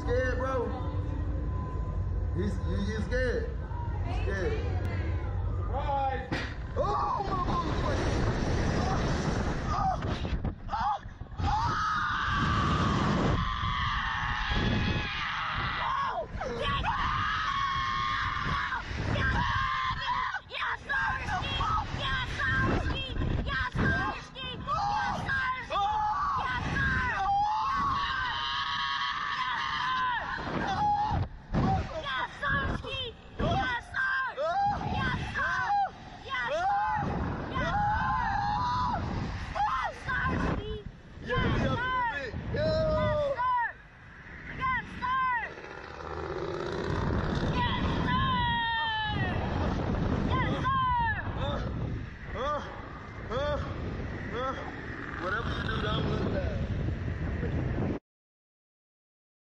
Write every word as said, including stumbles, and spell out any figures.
scared, bro? He's you, you scared? You scared? Surprise! Oh, my motherfucker!